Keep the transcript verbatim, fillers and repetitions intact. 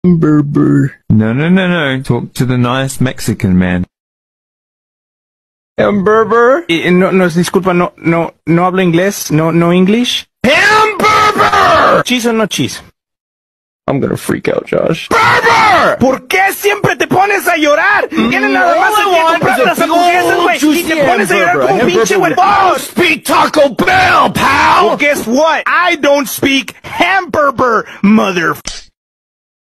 Hamburger. No, no, no, no. Talk to the nice Mexican man. Hamburger. No, no, disculpa, no, no, no hablo inglés, no, no English. Hamburger. Cheese or no cheese? I'm gonna freak out, Josh. Burger. ¿Por qué siempre te pones a llorar? Tienes nada más que comprar las hamburguesas, güey, y te pones a llorar como un pinche güey. Oh, speak Taco Bell, pal. Well, guess what? I don't speak hamburger, mother.